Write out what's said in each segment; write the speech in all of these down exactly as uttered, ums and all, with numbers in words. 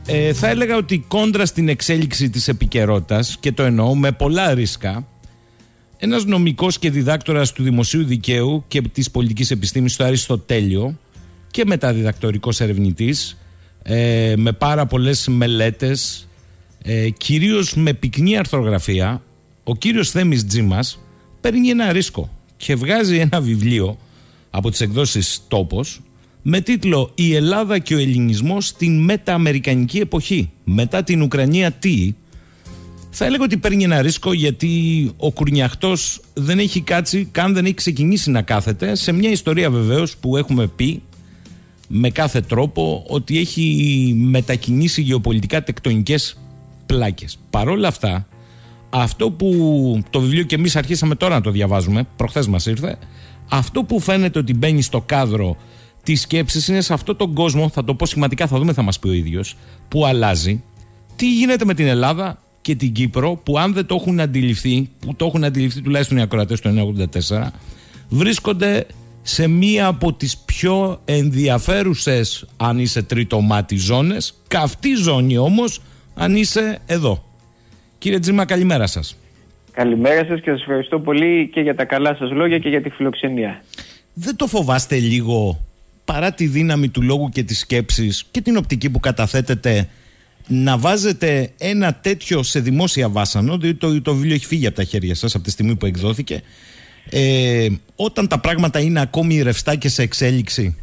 Ε, θα έλεγα ότι κόντρα στην εξέλιξη της επικαιρότητας, και το εννοώ με πολλά ρίσκα, ένας νομικός και διδάκτορας του δημοσίου δικαίου και της πολιτικής επιστήμης στο Αριστοτέλειο και μεταδιδακτορικός ερευνητής, ε, με πάρα πολλές μελέτες, ε, κυρίως με πυκνή αρθρογραφία, ο κύριος Θέμης Τζίμας παίρνει ένα ρίσκο και βγάζει ένα βιβλίο από τις εκδόσεις Τόπος με τίτλο «Η Ελλάδα και ο Ελληνισμός στην μετα-αμερικανική εποχή. Μετά την Ουκρανία τι?» Θα έλεγα ότι παίρνει ένα ρίσκο, γιατί ο κουρνιαχτός δεν έχει κάτσει, καν δεν έχει ξεκινήσει να κάθεται σε μια ιστορία βεβαίως που έχουμε πει με κάθε τρόπο ότι έχει μετακινήσει γεωπολιτικά τεκτονικές πλάκες. Παρόλα αυτά, αυτό που το βιβλίο και εμείς αρχίσαμε τώρα να το διαβάζουμε, προχθές μας ήρθε, αυτό που φαίνεται ότι μπαίνει στο κάδρο της σκέψης είναι σε αυτόν τον κόσμο, θα το πω σχηματικά, θα δούμε, θα μας πει ο ίδιος, που αλλάζει. Τι γίνεται με την Ελλάδα και την Κύπρο, που αν δεν το έχουν αντιληφθεί, που το έχουν αντιληφθεί τουλάχιστον οι ακροατές του εννιακόσια ογδόντα τέσσερα, βρίσκονται σε μία από τις πιο ενδιαφέρουσες, αν είσαι τρίτο μάτι, ζώνες, καυτή ζώνη όμως αν είσαι εδώ. Κύριε Τζίμα, καλημέρα σας. Καλημέρα σας και σας ευχαριστώ πολύ και για τα καλά σας λόγια και για τη φιλοξενία. Δεν το φοβάστε λίγο, παρά τη δύναμη του λόγου και της σκέψης και την οπτική που καταθέτετε, να βάζετε ένα τέτοιο σε δημόσια βάσανο, διότι το, το βιβλίο έχει φύγει από τα χέρια σας από τη στιγμή που εκδόθηκε, ε, όταν τα πράγματα είναι ακόμη ρευστά και σε εξέλιξη?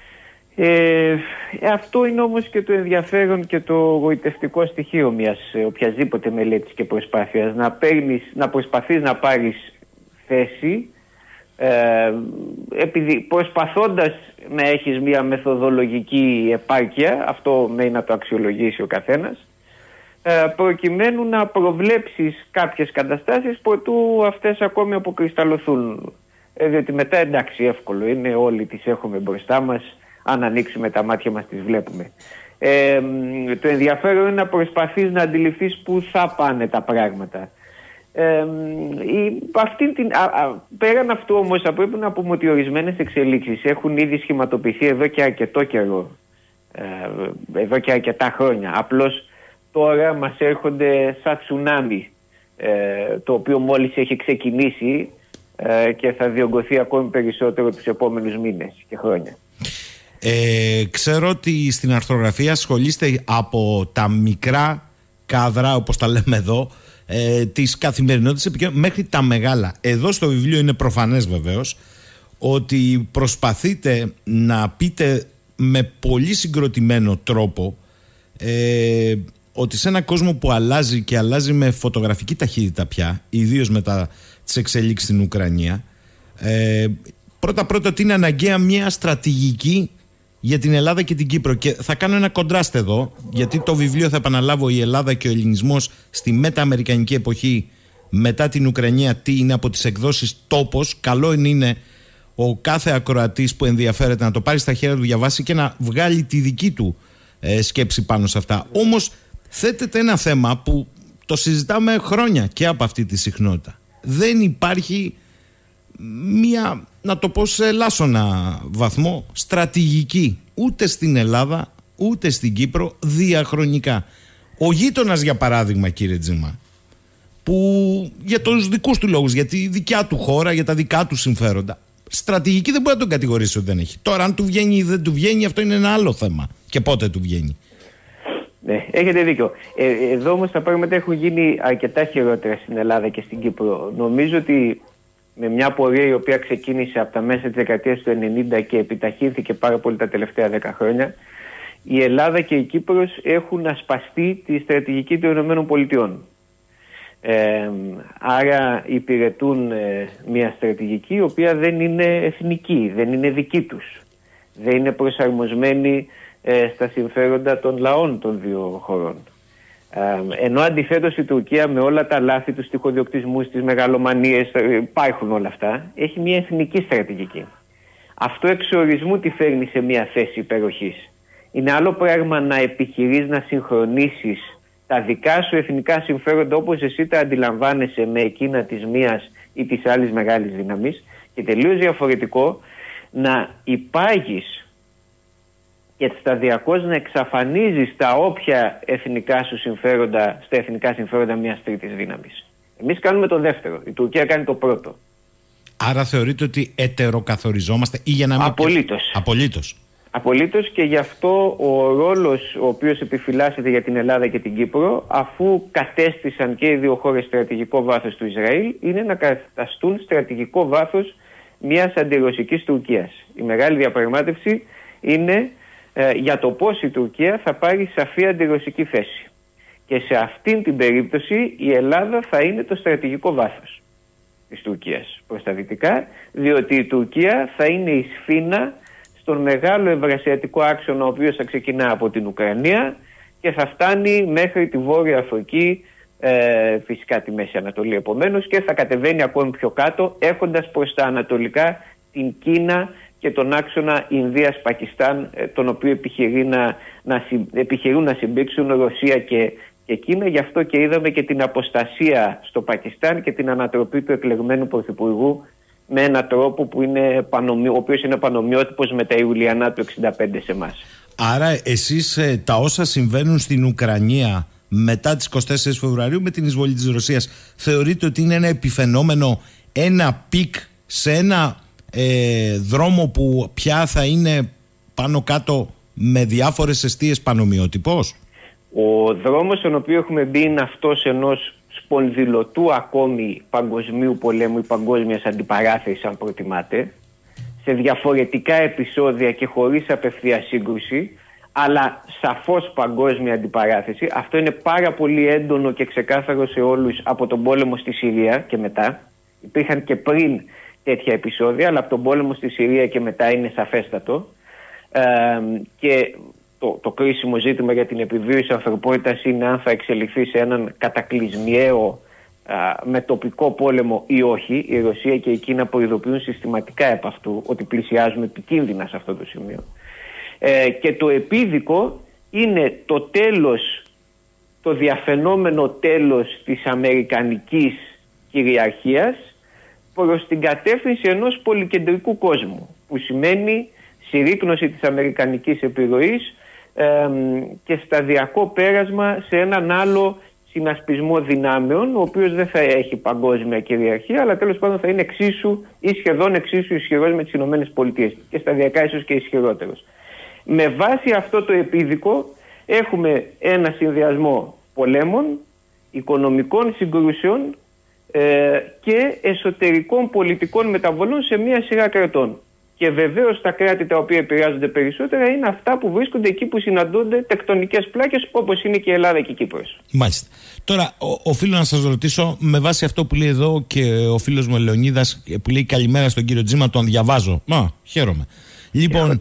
Ε, αυτό είναι όμως και το ενδιαφέρον και το γοητευτικό στοιχείο μιας οποιασδήποτε μελέτης και προσπάθειας, να, παίρνεις, να προσπαθείς να πάρεις θέση, ε, επειδή προσπαθώντας να έχεις μια μεθοδολογική επάρκεια, αυτό μένει να το αξιολογήσει ο καθένας, ε, προκειμένου να προβλέψεις κάποιες καταστάσεις προτού αυτές ακόμη αποκρισταλωθούν, ε, διότι μετά εντάξει εύκολο είναι, όλοι τις έχουμε μπροστά μας, αν ανοίξουμε τα μάτια μας τις βλέπουμε. Ε, το ενδιαφέρον είναι να προσπαθείς να αντιληφθείς πού θα πάνε τα πράγματα. Ε, η, αυτή την, α, α, πέραν αυτού όμως θα πρέπει να πούμε ότι ορισμένες εξελίξεις έχουν ήδη σχηματοποιηθεί εδώ και αρκετό καιρό, ε, εδώ και αρκετά χρόνια. Απλώς τώρα μας έρχονται σαν τσουνάμι, ε, το οποίο μόλις έχει ξεκινήσει ε, και θα διωγγωθεί ακόμη περισσότερο τους επόμενους μήνες και χρόνια. Ε, ξέρω ότι στην αρθρογραφία ασχολείστε από τα μικρά κάδρα, όπως τα λέμε εδώ, ε, της καθημερινότητας μέχρι τα μεγάλα. Εδώ στο βιβλίο είναι προφανές βεβαίως ότι προσπαθείτε να πείτε με πολύ συγκροτημένο τρόπο ε, ότι σε ένα κόσμο που αλλάζει και αλλάζει με φωτογραφική ταχύτητα πια, ιδίως μετά τις εξελίξεις στην Ουκρανία, ε, πρώτα πρώτα ότι είναι αναγκαία μια στρατηγική για την Ελλάδα και την Κύπρο. Και θα κάνω ένα κοντράστ εδώ, γιατί το βιβλίο, θα επαναλάβω, «Η Ελλάδα και ο Ελληνισμός στη μετα-αμερικανική εποχή μετά την Ουκρανία τι» είναι από τις εκδόσεις Τόπος. Καλό είναι ο κάθε ακροατής που ενδιαφέρεται να το πάρει στα χέρια του, διαβάσει και να βγάλει τη δική του ε, σκέψη πάνω σε αυτά. Όμως θέτεται ένα θέμα που το συζητάμε χρόνια και από αυτή τη συχνότητα. Δεν υπάρχει μία, να το πω σε ελάσσονα βαθμό, στρατηγική ούτε στην Ελλάδα ούτε στην Κύπρο διαχρονικά. Ο γείτονας, για παράδειγμα, κύριε Τζίμα, που για τους δικούς του λόγους, για τη δικιά του χώρα, για τα δικά του συμφέροντα, στρατηγική δεν μπορεί να τον κατηγορήσει ότι δεν έχει. Τώρα αν του βγαίνει ή δεν του βγαίνει, αυτό είναι ένα άλλο θέμα, και πότε του βγαίνει. Ναι, έχετε δίκιο. Ε, εδώ όμως τα πράγματα έχουν γίνει αρκετά χειρότερα στην Ελλάδα και στην Κύπρο. Νομίζω ότι με μια πορεία η οποία ξεκίνησε από τα μέσα της δεκαετίας του ενενήντα και επιταχύνθηκε πάρα πολύ τα τελευταία δέκα χρόνια, η Ελλάδα και η Κύπρος έχουν ασπαστεί τη στρατηγική των Ηνωμένων Πολιτειών. Ε, άρα υπηρετούν ε, μια στρατηγική η οποία δεν είναι εθνική, δεν είναι δική τους. Δεν είναι προσαρμοσμένη ε, στα συμφέροντα των λαών των δύο χωρών. Ε, ενώ αντιθέτως η Τουρκία, με όλα τα λάθη, τους τυχοδιοκτισμούς, τις μεγαλομανίες, υπάρχουν όλα αυτά, έχει μια εθνική στρατηγική. Αυτό εξορισμού τη φέρνει σε μια θέση υπεροχής. Είναι άλλο πράγμα να επιχειρείς να συγχρονίσεις τα δικά σου εθνικά συμφέροντα όπως εσύ τα αντιλαμβάνεσαι με εκείνα της μίας ή της άλλης μεγάλης δύναμης, και τελείως διαφορετικό να υπάγεις και σταδιακώς να εξαφανίζει στα όποια εθνικά σου συμφέροντα, στα εθνικά συμφέροντα μιας τρίτης δύναμης. Εμείς κάνουμε το δεύτερο, η Τουρκία κάνει το πρώτο. Άρα θεωρείτε ότι ετεροκαθοριζόμαστε ή για να μην... Απολύτως. Απολύτως. Απολύτως, και γι' αυτό ο ρόλος ο οποίος επιφυλάσσεται για την Ελλάδα και την Κύπρο, αφού κατέστησαν και οι δύο χώρες στρατηγικό βάθος του Ισραήλ, είναι να καταστούν στρατηγικό βάθος μιας αντιρωσικής Τουρκίας. Η μεγάλη διαπραγμάτευση είναι ε, για το πώς η Τουρκία θα πάρει σαφή αντιρωσική θέση. Και σε αυτήν την περίπτωση η Ελλάδα θα είναι το στρατηγικό βάθος της Τουρκίας προς τα δυτικά, διότι η Τουρκία θα είναι η σφήνα στον μεγάλο ευρασιατικό άξονα, ο οποίος θα ξεκινά από την Ουκρανία και θα φτάνει μέχρι τη Βόρεια Αφρική, ε, φυσικά τη Μέση Ανατολή επομένως, και θα κατεβαίνει ακόμη πιο κάτω, έχοντας προς τα ανατολικά την Κίνα και τον άξονα Ινδίας-Πακιστάν, ε, τον οποίο επιχειρεί να, να, επιχειρούν να συμπήξουν Ρωσία και, και Κίνα. Γι' αυτό και είδαμε και την αποστασία στο Πακιστάν και την ανατροπή του εκλεγμένου πρωθυπουργού με έναν τρόπο που είναι πανομοι... ο οποίος είναι πανομοιότυπος με τα Ιουλιανά του εξήντα πέντε σε εμάς. Άρα εσείς ε, τα όσα συμβαίνουν στην Ουκρανία μετά τις εικοστή τέταρτη Φεβρουαρίου με την εισβολή της Ρωσίας θεωρείτε ότι είναι ένα επιφαινόμενο, ένα πικ σε ένα ε, δρόμο που πια θα είναι πάνω κάτω με διάφορες εστίες πανομοιότυπος? Ο δρόμος στον οποίο έχουμε μπει είναι αυτός ενός σπονδυλωτού ακόμη παγκοσμίου πολέμου ή παγκόσμιας αντιπαράθεσης, αν προτιμάτε, σε διαφορετικά επεισόδια και χωρίς απευθεία σύγκρουση, αλλά σαφώς παγκόσμια αντιπαράθεση. Αυτό είναι πάρα πολύ έντονο και ξεκάθαρο σε όλους από τον πόλεμο στη Συρία και μετά. Υπήρχαν και πριν τέτοια επεισόδια, αλλά από τον πόλεμο στη Συρία και μετά είναι σαφέστατο. Ε, και το, το κρίσιμο ζήτημα για την επιβίωση της ανθρωπότητας είναι αν θα εξελιχθεί σε έναν κατακλυσμιαίο α, με τοπικό πόλεμο ή όχι. Η Ρωσία και η Κίνα προειδοποιούν συστηματικά επ' αυτού ότι πλησιάζουμε επικίνδυνα σε αυτό το σημείο. Ε, και το επίδικο είναι το τέλος, το διαφαινόμενο τέλος της αμερικανικής κυριαρχίας προς την κατεύθυνση ενός πολυκεντρικού κόσμου, που σημαίνει συρρίκνωση της αμερικανικής επιρροής ε, και σταδιακό πέρασμα σε έναν άλλο συνασπισμό δυνάμεων, ο οποίος δεν θα έχει παγκόσμια κυριαρχία, αλλά τέλος πάντων θα είναι εξίσου ή σχεδόν εξίσου ισχυρός με τις Ηνωμένες Πολιτείες και σταδιακά ίσως και ισχυρότερος. Με βάση αυτό το επίδικο έχουμε ένα συνδυασμό πολέμων, οικονομικών συγκρούσεων ε, και εσωτερικών πολιτικών μεταβολών σε μία σειρά κρατών. Και βεβαίως τα κράτη τα οποία επηρεάζονται περισσότερα είναι αυτά που βρίσκονται εκεί που συναντούνται τεκτονικές πλάκες, όπως είναι και η Ελλάδα και η Κύπρος. Μάλιστα. Τώρα, ο, οφείλω να σας ρωτήσω, με βάση αυτό που λέει εδώ και ο φίλος μου Λεωνίδας, που λέει καλημέρα στον κύριο Τζίμα, τον διαβάζω. Μα, χαίρομαι. Λοιπόν,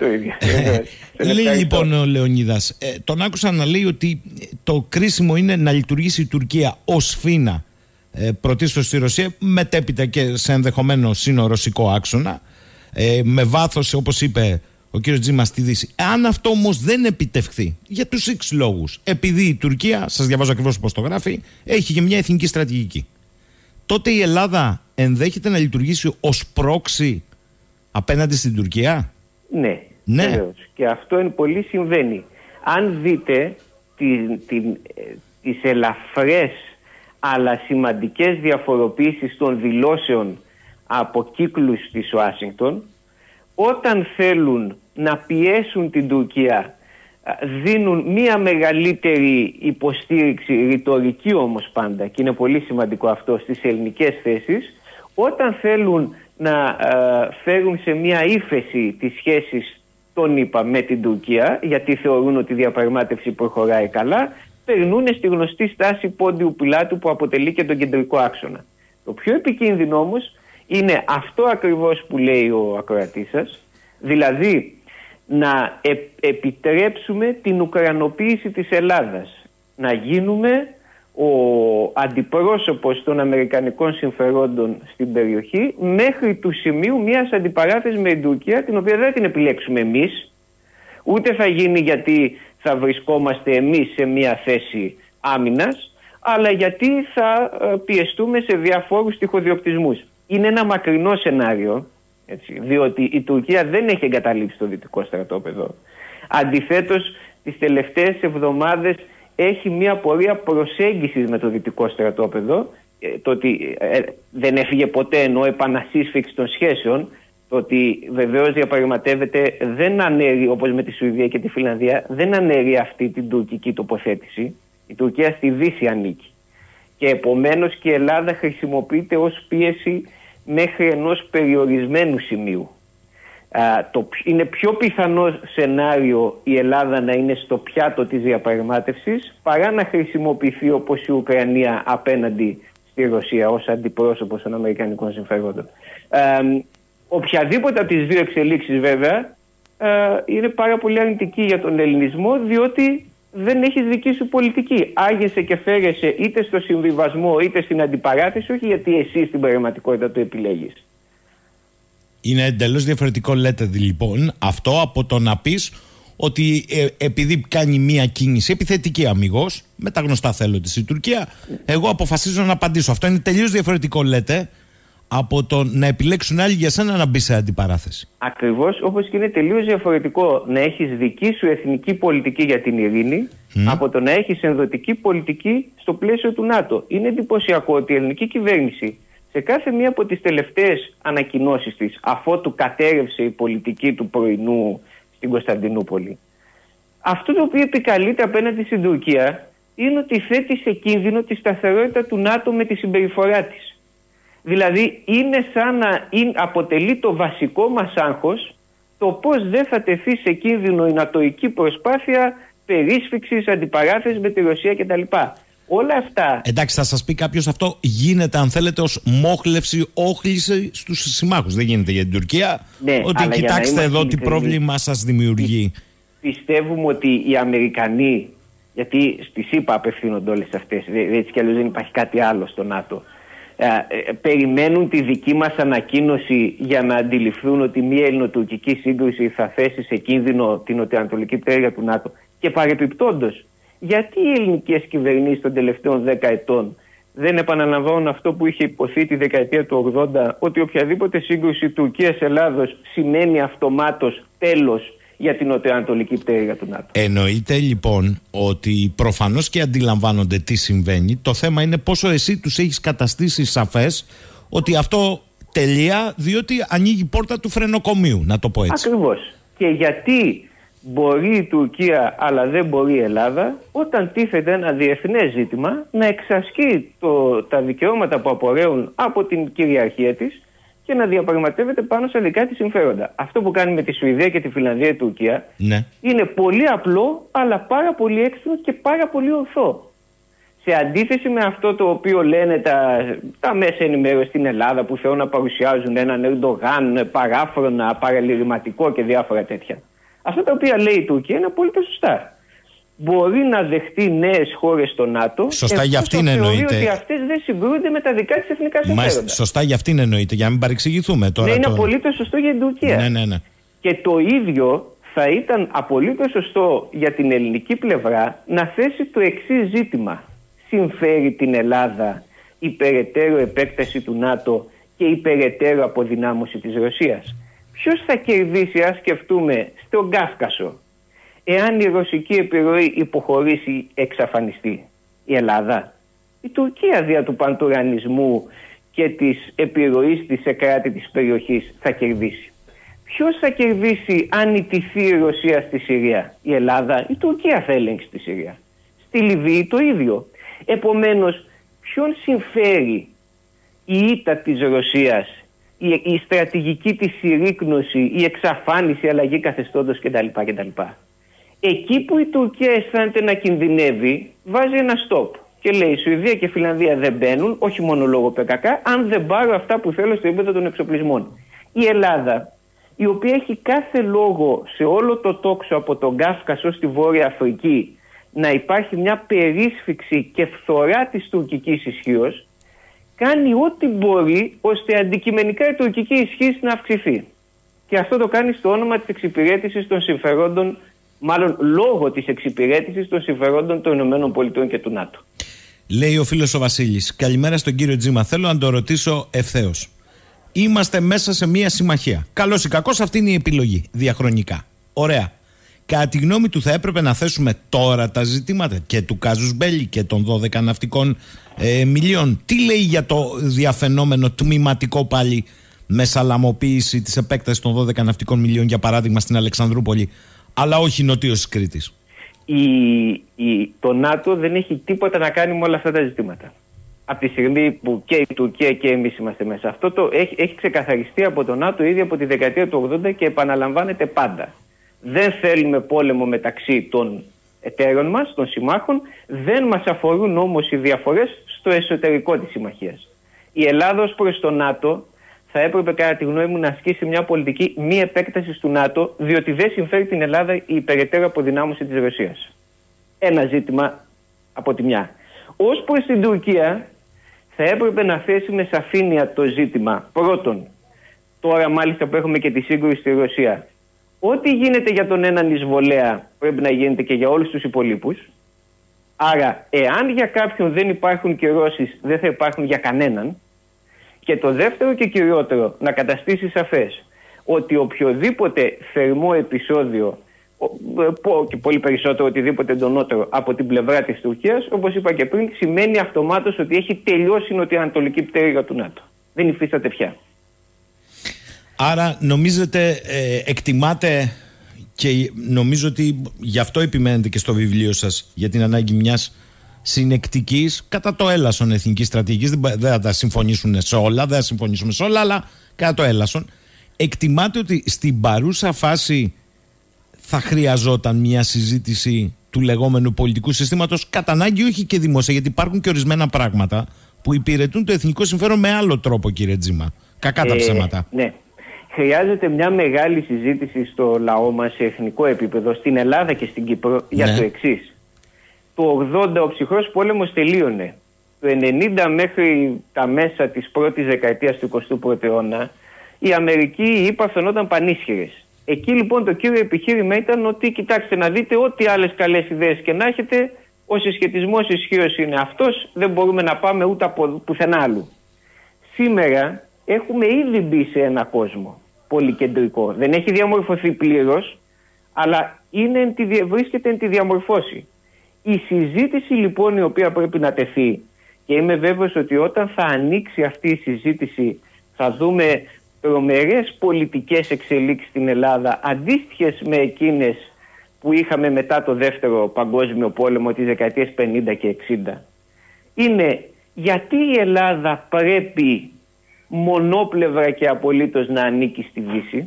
λέει λοιπόν ο Λεωνίδας, ε, τον άκουσα να λέει ότι το κρίσιμο είναι να λειτουργήσει η Τουρκία ως σφήνα ε, πρωτίστως στη Ρωσία, μετέπειτα και σε ενδεχομένο σύνο-ρωσικό άξονα, ε, με βάθος, όπως είπε ο κύριος Τζίμας, στη Δύση. Αν αυτό όμως δεν επιτευχθεί, για τους εξής λόγους, επειδή η Τουρκία, σας διαβάζω ακριβώς όπως το γράφει, έχει και μια εθνική στρατηγική, τότε η Ελλάδα ενδέχεται να λειτουργήσει ως πρόξη απέναντι στην Τουρκία. Ναι, ναι. Βεβαίως. Και αυτό εν πολύ συμβαίνει. Αν δείτε την, την, τις ελαφρές αλλά σημαντικές διαφοροποίησεις των δηλώσεων από κύκλους της Ουάσιγκτον, όταν θέλουν να πιέσουν την Τουρκία δίνουν μία μεγαλύτερη υποστήριξη, ρητορική όμως πάντα, και είναι πολύ σημαντικό αυτό, στις ελληνικές θέσεις. Όταν θέλουν να ε, φέρουν σε μία ύφεση τις σχέσεις των ΗΠΑ με την Τουρκία, γιατί θεωρούν ότι η διαπραγμάτευση προχωράει καλά, περνούν στη γνωστή στάση Πόντιου Πιλάτου που αποτελεί και τον κεντρικό άξονα. Το πιο επικίνδυνο όμως είναι αυτό ακριβώς που λέει ο ακροατής σας, δηλαδή να ε, επιτρέψουμε την ουκρανοποίηση της Ελλάδας, να γίνουμε ο αντιπρόσωπος των αμερικανικών συμφερόντων στην περιοχή μέχρι του σημείου μιας αντιπαράθεσης με την Τουρκία, την οποία δεν την επιλέξουμε εμείς, ούτε θα γίνει γιατί θα βρισκόμαστε εμείς σε μια θέση άμυνας, αλλά γιατί θα πιεστούμε σε διαφόρους τυχοδιοκτισμούς. Είναι ένα μακρινό σενάριο, έτσι, διότι η Τουρκία δεν έχει εγκαταλείψει το δυτικό στρατόπεδο. Αντιθέτως, τις τελευταίες εβδομάδες έχει μια πορεία προσέγγισης με το δυτικό στρατόπεδο. Το ότι ε, δεν έφυγε ποτέ, ενώ επανασύσφιξη των σχέσεων, το ότι βεβαίως διαπραγματεύεται, δεν ανέρει, όπως με τη Σουηδία και τη Φινλανδία, δεν ανέρει αυτή την τουρκική τοποθέτηση. Η Τουρκία στη Δύση ανήκει. Και επομένως και η Ελλάδα χρησιμοποιείται ως πίεση μέχρι ενός περιορισμένου σημείου. Α, το, είναι πιο πιθανό σενάριο η Ελλάδα να είναι στο πιάτο της διαπραγμάτευσης παρά να χρησιμοποιηθεί όπως η Ουκρανία απέναντι στη Ρωσία ως αντιπρόσωπος των αμερικανικών συμφερόντων. Ε, οποιαδήποτε από τις δύο εξελίξεις βέβαια ε, είναι πάρα πολύ αρνητική για τον ελληνισμό, διότι δεν έχεις δική σου πολιτική. Άγεσαι και φέρεσαι είτε στο συμβιβασμό είτε στην αντιπαράθεση, όχι γιατί εσύ στην πραγματικότητα το επιλέγεις. Είναι εντελώς διαφορετικό, λέτε λοιπόν, αυτό από το να πεις ότι ε, επειδή κάνει μία κίνηση επιθετική αμιγώς, με τα γνωστά θέλω της η Τουρκία, εγώ αποφασίζω να απαντήσω. Αυτό είναι τελείως διαφορετικό, λέτε, από το να επιλέξουν άλλοι για σένα να μπει σε αντιπαράθεση. Ακριβώς, όπως και είναι τελείως διαφορετικό να έχεις δική σου εθνική πολιτική για την ειρήνη mm. από το να έχεις ενδοτική πολιτική στο πλαίσιο του ΝΑΤΟ. Είναι εντυπωσιακό ότι η ελληνική κυβέρνηση σε κάθε μία από τις τελευταίες ανακοινώσεις της, αφότου κατέρευσε η πολιτική του πρωινού στην Κωνσταντινούπολη, αυτό το οποίο επικαλείται απέναντι στην Τουρκία είναι ότι θέτει σε κίνδυνο τη σταθερότητα του ΝΑΤΟ με τη συμπεριφορά της. Δηλαδή είναι σαν να είναι, αποτελεί το βασικό μας άγχος το πώς δεν θα τεθεί σε κίνδυνο η νατοϊκή προσπάθεια περίσφυξης, αντιπαράθεσης με τη Ρωσία κτλ. Όλα αυτά. Εντάξει, θα σας πει κάποιος, αυτό γίνεται αν θέλετε ως μόχλευση, όχληση στους συμμάχους. Δεν γίνεται για την Τουρκία. Ναι, ότι κοιτάξτε εδώ τι πρόβλημα σας δημιουργεί. Πιστεύουμε ότι οι Αμερικανοί, γιατί στη ΣΥΠΑ απευθύνονται όλες αυτές, έτσι κι αλλιώς δεν υπάρχει κάτι άλλο στο ΝΑΤΟ, ε, ε, περιμένουν τη δική μας ανακοίνωση για να αντιληφθούν ότι μια ελληνοτουρκική σύγκρουση θα θέσει σε κίνδυνο την νοτιοανατολική πτέρυγα του ΝΑΤΟ. Και παρεπιπτόντως, γιατί οι ελληνικές κυβερνήσεις των τελευταίων δέκα ετών δεν επαναλαμβάνουν αυτό που είχε υποθεί τη δεκαετία του ογδόντα, ότι οποιαδήποτε σύγκρουση Τουρκίας-Ελλάδος σημαίνει αυτομάτως τέλος για την νοτιοανατολική πτέρυγα του ΝΑΤΟ. Εννοείται λοιπόν ότι προφανώς και αντιλαμβάνονται τι συμβαίνει. Το θέμα είναι πόσο εσύ τους έχεις καταστήσει σαφές ότι αυτό τελεία, διότι ανοίγει πόρτα του φρενοκομείου, να το πω έτσι. Ακριβώς. Και γιατί μπορεί η Τουρκία αλλά δεν μπορεί η Ελλάδα, όταν τίθεται ένα διεθνές ζήτημα, να εξασκεί το, τα δικαιώματα που απορρέουν από την κυριαρχία της και να διαπραγματεύεται πάνω σε δικά της συμφέροντα. Αυτό που κάνει με τη Σουηδία και τη Φινλανδία η Τουρκία ναι. είναι πολύ απλό, αλλά πάρα πολύ έξυπνο και πάρα πολύ ορθό. Σε αντίθεση με αυτό το οποίο λένε τα, τα μέσα ενημέρωση στην Ελλάδα, που θέλουν να παρουσιάζουν έναν Ερντογάν παράφρονα, παραλυρηματικό και διάφορα τέτοια. Αυτά τα οποία λέει η Τουρκία είναι απόλυτα σωστά. Μπορεί να δεχτεί νέες χώρες στο ΝΑΤΟ. Σωστά, για αυτήν εννοείται. Ότι αυτές δεν συγκρούνται με τα δικά της εθνικά συμφέροντα. Μάλιστα, σωστά, για αυτήν εννοείται, για να μην παρεξηγηθούμε τώρα. Ναι, είναι το... απολύτως σωστό για την Τουρκία. Ναι, ναι, ναι. Και το ίδιο θα ήταν απολύτως σωστό για την ελληνική πλευρά να θέσει το εξής ζήτημα. Συμφέρει την Ελλάδα η περαιτέρω επέκταση του ΝΑΤΟ και η περαιτέρω αποδυνάμωση της Ρωσίας? Ποιος θα κερδίσει, ας σκεφτούμε, στον Κάφκασο, εάν η ρωσική επιρροή υποχωρήσει, εξαφανιστεί? Η Ελλάδα? Η Τουρκία, δια του παντουρανισμού και της επιρροής της σε κράτη της περιοχής, θα κερδίσει? Ποιος θα κερδίσει αν ιτηθεί η Ρωσία στη Συρία? Η Ελλάδα? Η Τουρκία θα ελέγξει τη Συρία. Στη Λιβύη το ίδιο. Επομένως, ποιον συμφέρει η ήττα της Ρωσίας, η, η στρατηγική της συρρίκνωση, η εξαφάνιση, η αλλαγή καθεστώτος κτλ. κτλ. Εκεί που η Τουρκία αισθάνεται να κινδυνεύει, βάζει ένα stop και λέει: Σουηδία και Φινλανδία δεν μπαίνουν, όχι μόνο λόγω ΠΚΚ, αν δεν πάρω αυτά που θέλω στο επίπεδο των εξοπλισμών. Η Ελλάδα, η οποία έχει κάθε λόγο σε όλο το τόξο από τον Κάφκασο στη Βόρεια Αφρική να υπάρχει μια περίσφυξη και φθορά της τουρκικής ισχύως, κάνει ό,τι μπορεί ώστε αντικειμενικά η τουρκική ισχύς να αυξηθεί. Και αυτό το κάνει στο όνομα της εξυπηρέτησης των συμφερόντων, μάλλον λόγω της εξυπηρέτησης των συμφερόντων των ΗΠΑ και του ΝΑΤΟ. Λέει ο φίλος ο Βασίλης: καλημέρα στον κύριο Τζίμα. Θέλω να το ρωτήσω ευθέως. Είμαστε μέσα σε μια συμμαχία. Καλώς ή κακώς, αυτή είναι η επιλογή διαχρονικά. Ωραία. Κατά τη γνώμη του, θα έπρεπε να θέσουμε τώρα τα ζητήματα και του κάζους μπέλι και των δώδεκα ναυτικών ε, μιλίων. Τι λέει για το διαφαινόμενο τμηματικό πάλι μεσαλαμοποίηση της επέκτασης των δώδεκα ναυτικών μιλίων, για παράδειγμα στην Αλεξανδρούπολη, αλλά όχι νοτίως της Κρήτης? Η, η, το ΝΑΤΟ δεν έχει τίποτα να κάνει με όλα αυτά τα ζητήματα. Από τη στιγμή που και η Τουρκία και εμείς είμαστε μέσα. Αυτό το έχει, έχει ξεκαθαριστεί από το ΝΑΤΟ ήδη από τη δεκαετία του ογδόντα και επαναλαμβάνεται πάντα. Δεν θέλουμε πόλεμο μεταξύ των εταίρων μας, των συμμάχων. Δεν μας αφορούν όμως οι διαφορές στο εσωτερικό της συμμαχίας. Η Ελλάδα ως προς το ΝΑΤΟ θα έπρεπε, κατά τη γνώμη μου, να ασκήσει μια πολιτική μη επέκτασης του ΝΑΤΟ, διότι δεν συμφέρει την Ελλάδα η υπεραιτέρω αποδυνάμωση της Ρωσίας. Ένα ζήτημα από τη μια. Ως προς την Τουρκία, θα έπρεπε να θέσει με σαφήνεια το ζήτημα. Πρώτον, τώρα μάλιστα που έχουμε και τη σύγκρουση στη Ρωσία, ό,τι γίνεται για τον έναν εισβολέα πρέπει να γίνεται και για όλους τους υπολείπους. Άρα, εάν για κάποιον δεν υπάρχουν κυρώσεις, δεν θα υπάρχουν για κανέναν. Και το δεύτερο και κυριότερο, να καταστήσει σαφές ότι οποιοδήποτε θερμό επεισόδιο, και πολύ περισσότερο οτιδήποτε εντονότερο από την πλευρά της Τουρκίας, όπως είπα και πριν, σημαίνει αυτομάτως ότι έχει τελειώσει η νοτιοανατολική πτέρυγα του ΝΑΤΟ. Δεν υφίσταται πια. Άρα νομίζετε, ε, εκτιμάτε, και νομίζω ότι γι' αυτό επιμένετε και στο βιβλίο σας, για την ανάγκη μιας συνεκτικής, κατά το έλασον εθνικής στρατηγικής, δεν θα τα συμφωνήσουν σε όλα, δεν θα συμφωνήσουμε σε όλα, αλλά κατά το έλασον, εκτιμάτε ότι στην παρούσα φάση θα χρειαζόταν μια συζήτηση του λεγόμενου πολιτικού συστήματος, κατά ανάγκη όχι και δημόσια, γιατί υπάρχουν και ορισμένα πράγματα που υπηρετούν το εθνικό συμφέρον με άλλο τρόπο, κύριε Τζίμα. Κακά τα ψέματα. Ε, ναι. Χρειάζεται μια μεγάλη συζήτηση στο λαό μας σε εθνικό επίπεδο, στην Ελλάδα και στην Κύπρο, για ναι. το εξής. Το ογδόντα ο ψυχρός πόλεμος τελείωνε. Το ενενήντα μέχρι τα μέσα της πρώτης δεκαετίας του εικοστού πρώτου αιώνα, η Αμερική, η ΗΠΑ φαινόταν πανίσχυρες. Εκεί λοιπόν το κύριο επιχείρημα ήταν ότι, κοιτάξτε να δείτε, ό,τι άλλες καλές ιδέες και να έχετε, ο συσχετισμός ισχύος είναι αυτός, δεν μπορούμε να πάμε ούτε από πουθενά άλλου. Σήμερα έχουμε ήδη μπει σε ένα κόσμο πολυκεντρικό. Δεν έχει διαμορφωθεί πλήρως, αλλά είναι, βρίσκεται εν τη διαμορφώση. Η συζήτηση λοιπόν η οποία πρέπει να τεθεί, και είμαι βέβαιος ότι όταν θα ανοίξει αυτή η συζήτηση θα δούμε τρομερές πολιτικές εξελίξεις στην Ελλάδα, αντίστοιχες με εκείνες που είχαμε μετά το δεύτερο παγκόσμιο πόλεμο της δεκαετίας πενήντα και εξήντα, είναι γιατί η Ελλάδα πρέπει μονόπλευρα και απολύτως να ανήκει στη Δύση.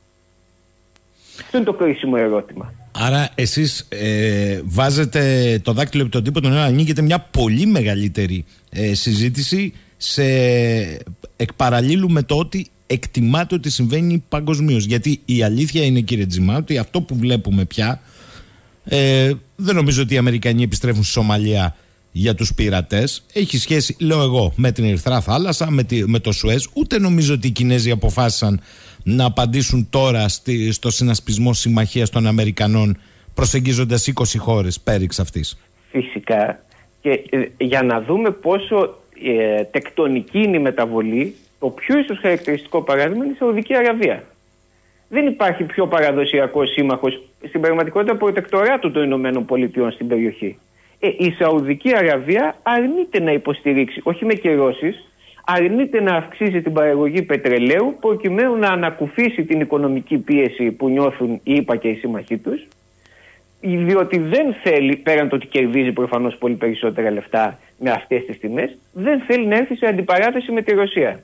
Αυτό είναι το κρίσιμο ερώτημα. Άρα εσείς ε, βάζετε το δάκτυλο επί τον τύπο, τον ανοίγετε μια πολύ μεγαλύτερη ε, συζήτηση σε εκ παραλλήλου με το ότι εκτιμάται ότι συμβαίνει παγκοσμίως. Γιατί η αλήθεια είναι, κύριε Τζιμά, ότι αυτό που βλέπουμε πια, ε, δεν νομίζω ότι οι Αμερικανοί επιστρέφουν στη Σομαλία για τους πειρατές. Έχει σχέση, λέω εγώ, με την Ερυθρά Θάλασσα, με, τη, με το Σουέζ. Ούτε νομίζω ότι οι Κινέζοι αποφάσισαν να απαντήσουν τώρα στη, στο συνασπισμό συμμαχίας των Αμερικανών, προσεγγίζοντας είκοσι χώρες πέριξ αυτής. Φυσικά. Και ε, για να δούμε πόσο ε, τεκτονική είναι η μεταβολή, το πιο ίσως χαρακτηριστικό παράδειγμα είναι η Σαουδική Αραβία. Δεν υπάρχει πιο παραδοσιακός σύμμαχος, στην πραγματικότητα προτεκτοράτου των Ηνωμένων Πολιτειών στην περιοχή. Ε, η Σαουδική Αραβία αρνείται να υποστηρίξει, όχι με κυρώσεις, αρνείται να αυξήσει την παραγωγή πετρελαίου προκειμένου να ανακουφίσει την οικονομική πίεση που νιώθουν οι ΗΠΑ και οι σύμμαχοί τους, διότι δεν θέλει, πέραν το ότι κερδίζει προφανώς πολύ περισσότερα λεφτά με αυτές τις τιμές, δεν θέλει να έρθει σε αντιπαράθεση με τη Ρωσία.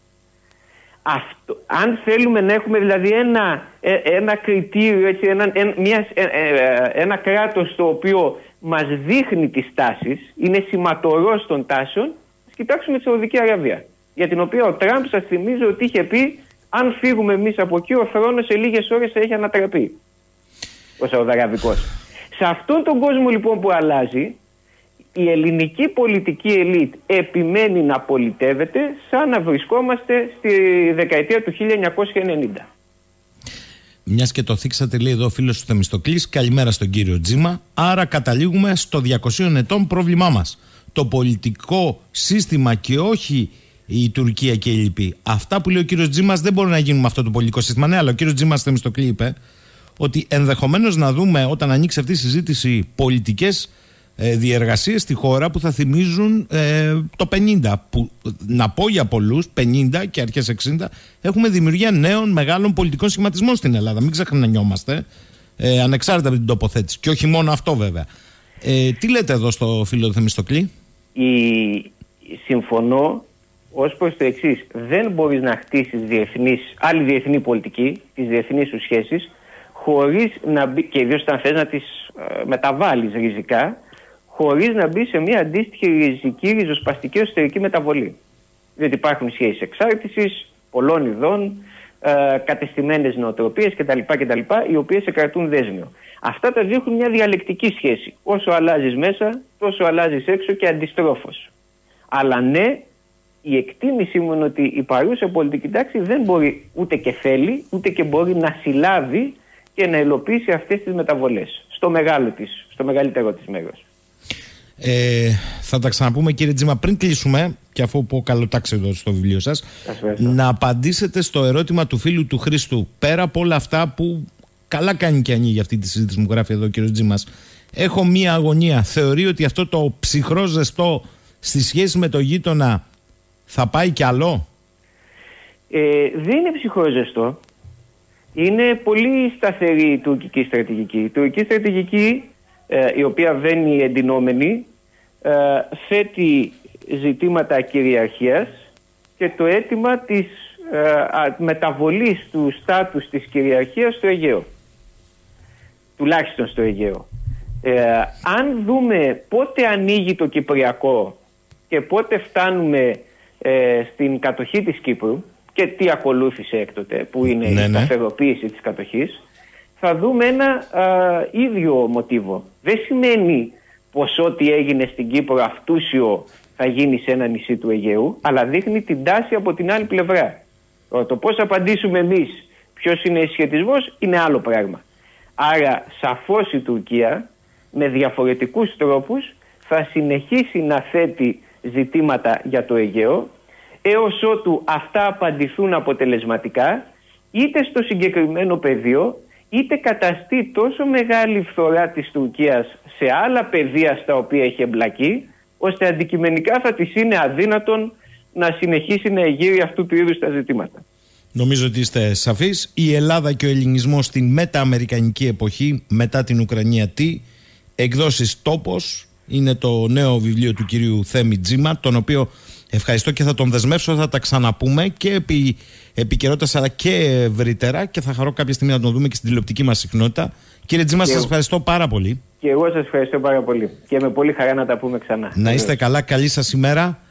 Αυτό, αν θέλουμε να έχουμε δηλαδή ένα, ένα κριτήριο, έτσι, ένα, ένα, μια, ένα κράτος το οποίο μας δείχνει τις τάσεις, είναι σηματορός των τάσεων, ας κοιτάξουμε τη Σαουδική Αραβία, για την οποία ο Τραμπ, σας θυμίζω ότι είχε πει, αν φύγουμε εμείς από εκεί, ο θρόνος σε λίγες ώρες θα έχει ανατραπεί, ο Σαουδαραβικός. Σε αυτόν τον κόσμο λοιπόν που αλλάζει, η ελληνική πολιτική ελίτ επιμένει να πολιτεύεται σαν να βρισκόμαστε στη δεκαετία του χίλια εννιακόσια ενενήντα. Μιας και το θίξατε, λέει εδώ ο φίλος του Θεμιστοκλής, καλημέρα στον κύριο Τζίμα. Άρα καταλήγουμε στο διακοσίων ετών πρόβλημά μας. Το πολιτικό σύστημα και όχι η Τουρκία και η Λιπή. Αυτά που λέει ο κύριος Τζίμας δεν μπορούν να γίνουν με αυτό το πολιτικό σύστημα. Ναι, αλλά ο κύριος Τζίμας Θεμιστοκλή είπε ότι ενδεχομένως να δούμε όταν ανοίξει αυτή η συζήτηση πολιτικές ε, διεργασίες στη χώρα που θα θυμίζουν ε, το πενήντα, που να πω για πολλούς, πενήντα και αρχές εξήντα, έχουμε δημιουργία νέων μεγάλων πολιτικών σχηματισμών στην Ελλάδα. Μην ξεχνιόμαστε, ε, ανεξάρτητα από την τοποθέτηση. Και όχι μόνο αυτό βέβαια. Ε, τι λέτε εδώ στο φίλο Θεμιστοκλή? Η... Συμφωνώ ως προς το εξής. Δεν μπορείς να χτίσεις διεθνής, άλλη διεθνή πολιτική, τις διεθνείς σου σχέσεις, χωρίς να μπει, και ιδίως όταν θες να τις ε, μεταβάλεις ριζικά, χωρίς να μπει σε μια αντίστοιχη ριζική, ριζοσπαστική εσωτερική μεταβολή. Διότι υπάρχουν σχέσεις εξάρτησης, πολλών ειδών, ε, κατεστημένες νοοτροπίες κτλ, κτλ, οι οποίες σε κρατούν δέσμιο. Αυτά τα δύο έχουν μια διαλεκτική σχέση. Όσο αλλάζεις μέσα, τόσο αλλάζεις έξω και αντιστρόφως. Αλλά ναι, η εκτίμησή μου είναι ότι η παρούσα πολιτική τάξη δεν μπορεί ούτε και θέλει, ούτε και μπορεί να συλλάβει και να υλοποιήσει αυτές τις μεταβολές στο μεγάλο της, στο μεγαλύτερο της μέρος. Ε, θα τα ξαναπούμε κύριε Τζίμα. Πριν κλείσουμε, και αφού πω καλοτάξει εδώ στο βιβλίο σας, να απαντήσετε στο ερώτημα του φίλου του Χρήστου. Πέρα από όλα αυτά που καλά κάνει και ανοίγει αυτή τη συζήτηση, μου γράφει εδώ ο κύριος Τζίμας, έχω μία αγωνία. Θεωρεί ότι αυτό το ψυχρό ζεστό στη σχέση με το γείτονα θα πάει κι άλλο? Ε, δεν είναι ψυχρό ζεστό. Είναι πολύ σταθερή η τουρκική στρατηγική. Η τουρκική στρατηγική, ε, η οποία βαίνει εντυνόμενη, ε, θέτει ζητήματα κυριαρχίας και το αίτημα της ε, α, μεταβολής του στάτους της κυριαρχίας στο Αιγαίο. Τουλάχιστον στο Αιγαίο. Ε, αν δούμε πότε ανοίγει το Κυπριακό και πότε φτάνουμε ε, στην κατοχή της Κύπρου και τι ακολούθησε έκτοτε, που είναι ναι, η σταθεροποίηση ναι. της κατοχής, θα δούμε ένα α, ίδιο μοτίβο. Δεν σημαίνει πως ό,τι έγινε στην Κύπρο αυτούσιο θα γίνει σε ένα νησί του Αιγαίου, αλλά δείχνει την τάση από την άλλη πλευρά. Το πώς απαντήσουμε εμείς, ποιος είναι ο σχετισμός, είναι άλλο πράγμα. Άρα σαφώς η Τουρκία με διαφορετικούς τρόπους θα συνεχίσει να θέτει ζητήματα για το Αιγαίο, έως ότου αυτά απαντηθούν αποτελεσματικά, είτε στο συγκεκριμένο πεδίο, είτε καταστεί τόσο μεγάλη φθορά της Τουρκίας σε άλλα πεδία στα οποία έχει εμπλακεί, ώστε αντικειμενικά θα της είναι αδύνατον να συνεχίσει να εγείρει αυτού του είδους τα ζητήματα. Νομίζω ότι είστε σαφείς. Η Ελλάδα και ο ελληνισμός στην μετααμερικανική εποχή, μετά την Ουκρανία τι, εκδόσεις Τόπος, είναι το νέο βιβλίο του κυρίου Θέμη Τζίμα, τον οποίο ευχαριστώ και θα τον δεσμεύσω, θα τα ξαναπούμε και επί επικαιρότητας αλλά και ευρύτερα, και θα χαρώ κάποια στιγμή να τον δούμε και στην τηλεοπτική μας συχνότητα. Κύριε Τζίμα, σας ευχαριστώ πάρα πολύ. Και εγώ σας ευχαριστώ πάρα πολύ και με πολύ χαρά να τα πούμε ξανά. Να είστε καλά, καλή σας ημέρα.